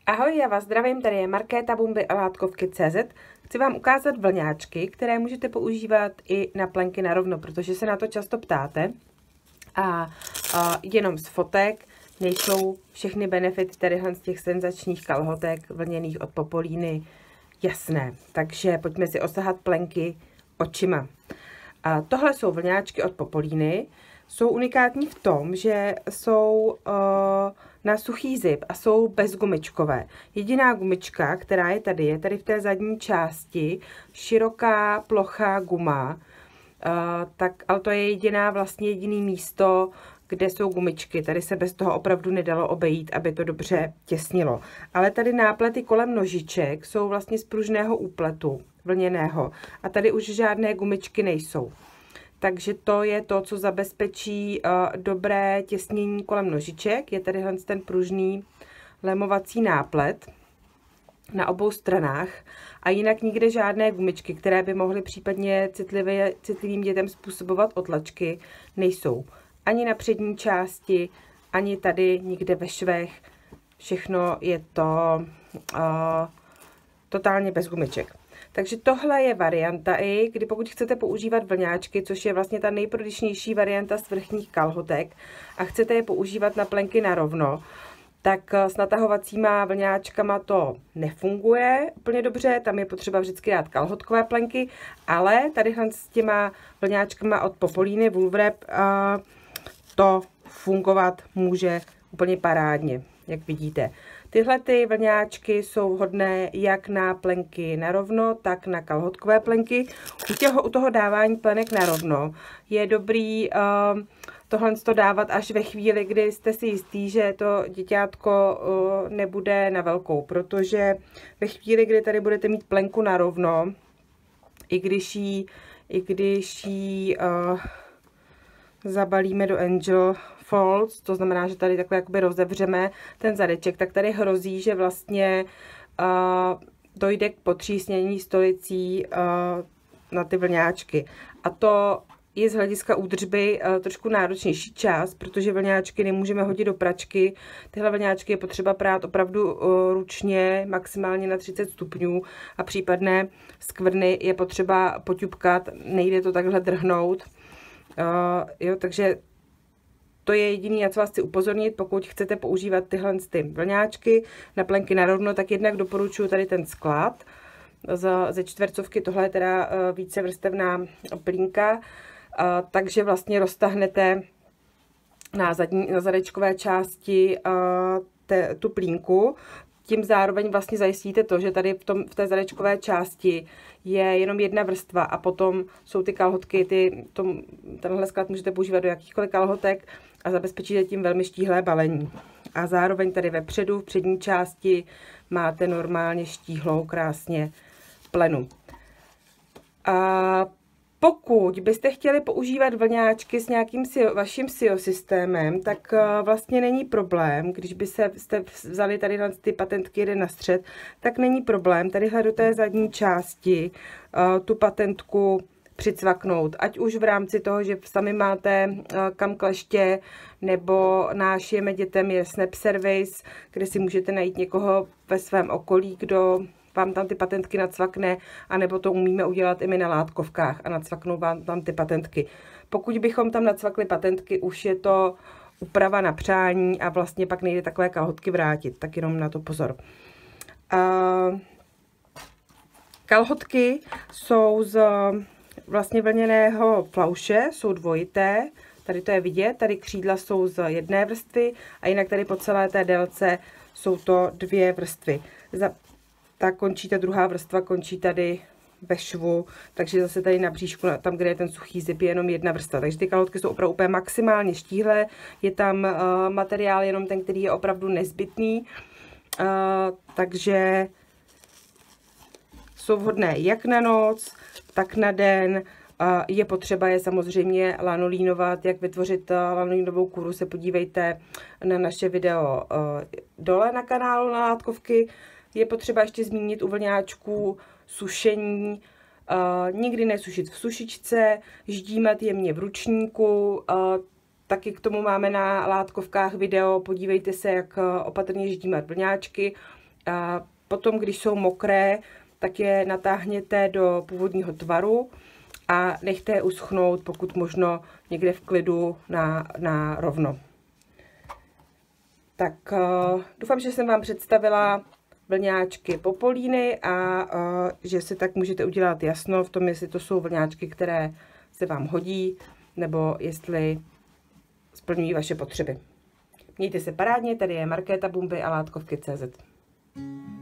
Ahoj, já vás zdravím, tady je Markéta Bumby a Látkovky.cz. Chci vám ukázat vlňáčky, které můžete používat i na plenky na rovno, protože se na to často ptáte. A jenom z fotek nejsou všechny benefity tadyhle z těch senzačních kalhotek vlněných od Popolíny jasné. Takže pojďme si osahat plenky očima. Tohle jsou vlňáčky od Popolíny. Jsou unikátní v tom, že jsou na suchý zip a jsou bezgumičkové. Jediná gumička, která je tady v té zadní části široká, plochá guma. Ale to je jediný místo, kde jsou gumičky. Tady se bez toho opravdu nedalo obejít, aby to dobře těsnilo. Ale tady náplety kolem nožiček jsou vlastně z pružného úpletu, vlněného. A tady už žádné gumičky nejsou. Takže to je to, co zabezpečí dobré těsnění kolem nožiček. Je tady ten pružný lemovací náplet na obou stranách a jinak nikde žádné gumičky, které by mohly případně citlivým dětem způsobovat otlačky, nejsou. Ani na přední části, ani tady nikde ve švech. Všechno je to totálně bez gumiček. Takže tohle je varianta i, kdy pokud chcete používat vlňáčky, což je vlastně ta nejprodyšnější varianta z vrchních kalhotek a chcete je používat na plenky na rovno, tak s natahovacíma vlňáčkama to nefunguje úplně dobře, tam je potřeba vždycky dát kalhotkové plenky, ale tady s těma vlňáčkama od Popolíny Woolwrap to fungovat může úplně parádně, jak vidíte. Tyhle ty vlňáčky jsou vhodné jak na plenky na rovno, tak na kalhotkové plenky. U toho dávání plenek na rovno je dobrý tohle dávat až ve chvíli, kdy jste si jistý, že to děťátko nebude na velkou, protože ve chvíli, kdy tady budete mít plenku na rovno, i když ji zabalíme do Angel Folds, to znamená, že tady takhle jakoby rozevřeme ten zadeček, tak tady hrozí, že vlastně dojde k potřísnění stolicí na ty vlňáčky. A to je z hlediska údržby trošku náročnější část, protože vlňáčky nemůžeme hodit do pračky. Tyhle vlňáčky je potřeba prát opravdu ručně, maximálně na 30 stupňů a případné skvrny je potřeba poťupkat, nejde to takhle drhnout. Takže to je jediný, na co vás chci upozornit, pokud chcete používat tyhle vlňáčky na plenky na rovno, tak jednak doporučuji tady ten sklad ze čtvercovky, tohle je teda vícevrstevná plínka, takže vlastně roztahnete na zadečkové části tu plínku, tím zároveň vlastně zajistíte to, že tady v té zadečkové části je jenom jedna vrstva a potom jsou ty kalhotky, tenhle sklad můžete používat do jakýchkoliv kalhotek a zabezpečíte tím velmi štíhlé balení. A zároveň tady vepředu, v přední části, máte normálně štíhlou krásně plenu. Pokud byste chtěli používat vlňáčky s nějakým vaším SIO systémem, tak vlastně není problém, když jste vzali tady ty patentky jeden na střed, tak není problém tadyhle do té zadní části tu patentku přicvaknout, ať už v rámci toho, že sami máte kam kleště, nebo nášijeme dětem je Snap Service, kde si můžete najít někoho ve svém okolí, kdo vám tam ty patentky nacvakne, anebo to umíme udělat i my na látkovkách a nacvaknou vám tam ty patentky. Pokud bychom tam nacvakli patentky, už je to úprava na přání a vlastně pak nejde takové kalhotky vrátit, tak jenom na to pozor. Kalhotky jsou z vlastně vlněného flauše, jsou dvojité, tady to je vidět, tady křídla jsou z jedné vrstvy a jinak tady po celé té délce jsou to dvě vrstvy. Ta druhá vrstva končí tady ve švu, takže zase tady na bříšku, tam, kde je ten suchý zip, je jenom jedna vrstva. Takže ty kalhotky jsou opravdu úplně maximálně štíhlé, je tam materiál jenom ten, který je opravdu nezbytný, takže jsou vhodné jak na noc, tak na den. Je potřeba je samozřejmě lanolínovat. Jak vytvořit lanolínovou kůru, se podívejte na naše video dole na kanálu na Látkovky. Je potřeba ještě zmínit u vlňáčků sušení. Nikdy nesušit v sušičce, ždímat jemně v ručníku. Taky k tomu máme na Látkovkách video, podívejte se, jak opatrně ždímat vlňáčky. A potom, když jsou mokré, tak je natáhněte do původního tvaru a nechte je uschnout, pokud možno někde v klidu na rovno. Tak doufám, že jsem vám představila vlňáčky popolíny a že si tak můžete udělat jasno v tom, jestli to jsou vlňáčky, které se vám hodí, nebo jestli splňují vaše potřeby. Mějte se parádně, tady je Markéta Bumby a Látkovky.cz.